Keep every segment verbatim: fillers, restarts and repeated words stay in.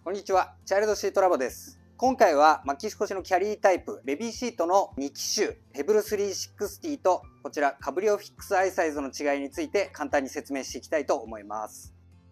こんにちは、チャイルドシートラボです。今回は巻き腰のキャリータイプベビーシートのに機種、ペブルスリーシックスティとこちらカブリオフィックスアイサイズの違いについて簡単に説明していきたいと思います。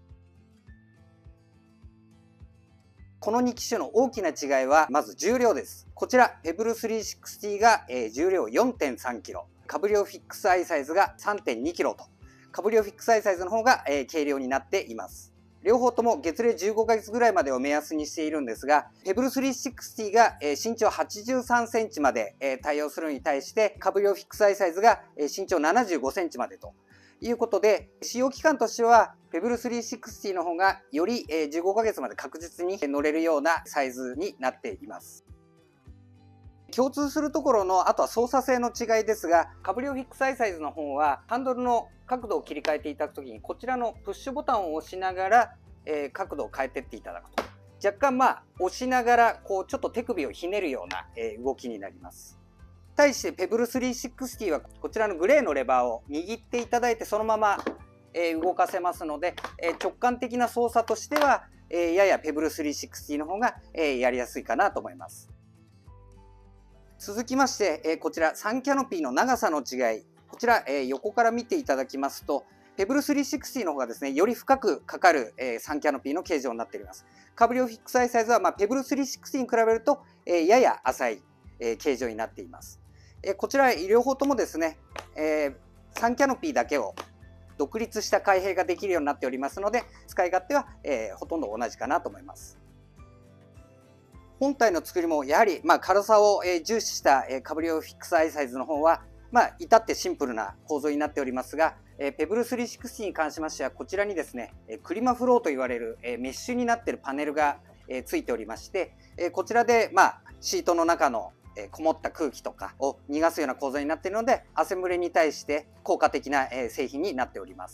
このに機種の大きな違いはまず重量です。こちらペブルスリーシックスティが、えー、重量 よんてんさんキロ、カブリオフィックスアイサイズが さんてんにキロと、カブリオフィックスアイサイズの方が、えー、軽量になっています。両方とも月齢じゅうごかげつぐらいまでを目安にしているんですが、ペブルスリーシックスティが身長はちじゅうさんセンチまで対応するのに対して、カブリオフィックスアイサイズが身長ななじゅうごセンチまでということで、使用期間としてはペブルスリーシックスティの方がよりじゅうごかげつまで確実に乗れるようなサイズになっています。共通するところのあとは操作性の違いですが、カブリオフィックスアイサイズの方はハンドルの角度を切り替えていただくときにこちらのプッシュボタンを押しながら、えー、角度を変えていっていただくと、若干まあ押しながらこうちょっと手首をひねるような、えー、動きになります。対してペブルスリーシックスティはこちらのグレーのレバーを握っていただいてそのまま、えー、動かせますので、えー、直感的な操作としては、えー、ややペブルスリーシックスティの方が、えー、やりやすいかなと思います。続きまして、えー、こちらサンキャノピーの長さの違い、こちら、えー、横から見ていただきますと、ペブルスリーシックスティの方がですね、より深くかかる、えー、サンキャノピーの形状になっております。カブリオフィックスアイサイズは、まあ、ペブルスリーシックスティに比べると、えー、やや浅い、えー、形状になっています。えー、こちら両方ともですね、えー、サンキャノピーだけを独立した開閉ができるようになっておりますので、使い勝手は、えー、ほとんど同じかなと思います。本体の作りもやはり、まあ、軽さを重視したカブリオフィックスアイサイズの方は、まあ、至ってシンプルな構造になっておりますが、ペブルスリーシックスティに関しましてはこちらにですね、クリマフローと言われるメッシュになっているパネルがついておりまして、こちらで、まあ、シートの中のこもった空気とかを逃がすような構造になっているので、汗蒸れに対して効果的な製品になっております。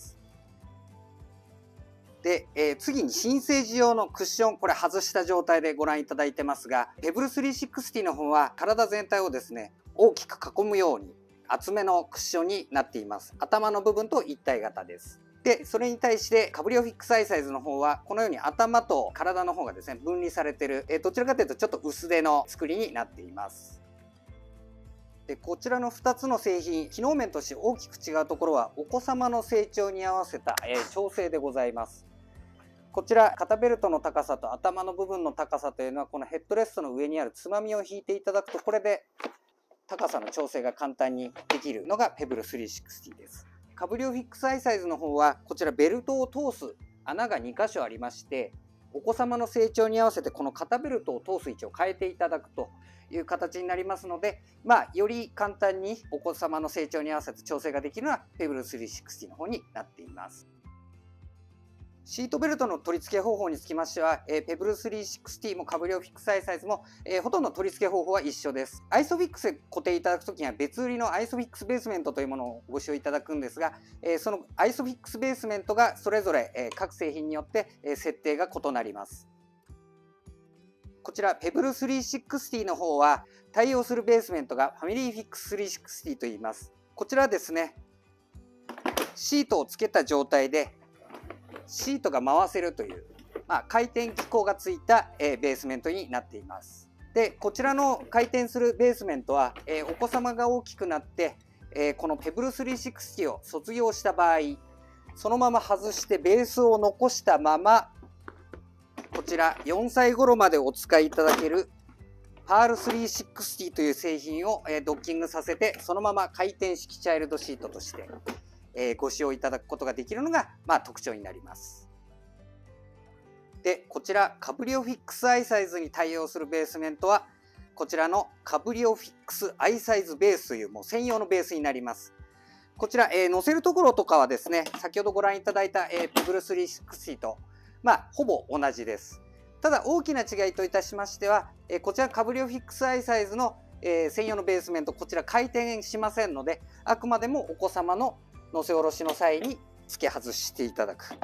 で、えー、次に新生児用のクッション、これ外した状態でご覧いただいてますが、ペブルスリーシックスティの方は体全体をですね、大きく囲むように厚めのクッションになっています。頭の部分と一体型です。で、それに対してカブリオフィックスアイサイズの方はこのように頭と体の方がですね、分離されている、えー、どちらかというとちょっと薄手の作りになっています。でこちらのふたつの製品、機能面として大きく違うところはお子様の成長に合わせた、えー、調整でございます。こちら肩ベルトの高さと頭の部分の高さというのはこのヘッドレストの上にあるつまみを引いていただくと、これで高さの調整が簡単にできるのがペブルスリーシックスティです。カブリオフィックスアイサイズの方はこちらベルトを通す穴がにかしょありまして、お子様の成長に合わせてこの肩ベルトを通す位置を変えていただくという形になりますので、まあ、より簡単にお子様の成長に合わせて調整ができるのはペブルスリーシックスティの方になっています。シートベルトの取り付け方法につきましては、えー、ペブルスリーシックスティもカブリオフィックスアイサイズも、えー、ほとんど取り付け方法は一緒です。アイソフィックスで固定いただくときには別売りのアイソフィックスベースメントというものをご使用いただくんですが、えー、そのアイソフィックスベースメントがそれぞれ、えー、各製品によって、えー、設定が異なります。こちらペブルスリーシックスティの方は対応するベースメントがファミリーフィックススリーシックスティといいます。こちらはですね、シートをつけた状態でシートが回せるという、まあ、回転機構がついた、えー、ベースメントになっています。で、こちらの回転するベースメントは、えー、お子様が大きくなって、えー、このペブルスリーシックスティを卒業した場合、そのまま外してベースを残したまま、こちらよんさい頃までお使いいただけるパールスリーシックスティという製品を、えー、ドッキングさせて、そのまま回転式チャイルドシートとしてえー、ご使用いただくことができるのが、まあ、特徴になります。で、こちらカブリオフィックスアイサイズに対応するベースメントはこちらのカブリオフィックスアイサイズベースというもう専用のベースになります。こちら、えー、乗せるところとかはですね、先ほどご覧いただいた、えー、ペブルスリーシックスティと、まあ、ほぼ同じです。ただ大きな違いといたしましては、えー、こちらカブリオフィックスアイサイズの、えー、専用のベースメント、こちら回転しませんので、あくまでもお子様の乗せ下ろしの際に付け外していただく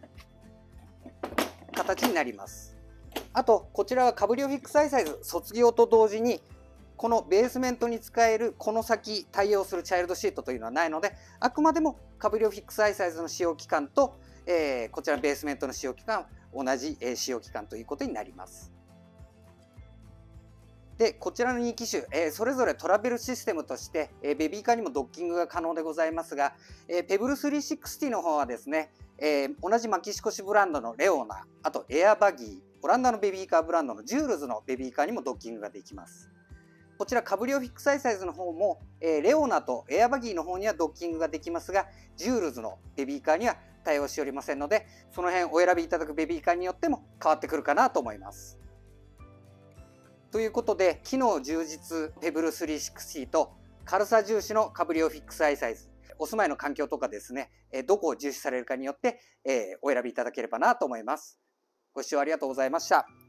形になります。あとこちらはカブリオフィックスアイサイズ卒業と同時にこのベースメントに使えるこの先対応するチャイルドシートというのはないので、あくまでもカブリオフィックスアイサイズの使用期間とえー、こちらベースメントの使用期間同じ、えー、使用期間ということになります。で、こちらのに機種、えー、それぞれトラベルシステムとして、えー、ベビーカーにもドッキングが可能でございますが、えー、ペブルスリーシックスティの方はですね、えー、同じマキシコシブランドのレオナ、あとエアバギー、オランダのベビーカーブランドのジュールズのベビーカーにもドッキングができます。こちらカブリオフィックスアイサイズの方も、えー、レオナとエアバギーの方にはドッキングができますが、ジュールズのベビーカーには対応しておりませんので、その辺お選びいただくベビーカーによっても変わってくるかなと思います。ということで、機能充実ペブルスリーシックスティと軽さ重視のカブリオフィックスアイサイズ、お住まいの環境とかですね、どこを重視されるかによってお選びいただければなと思います。ご視聴ありがとうございました。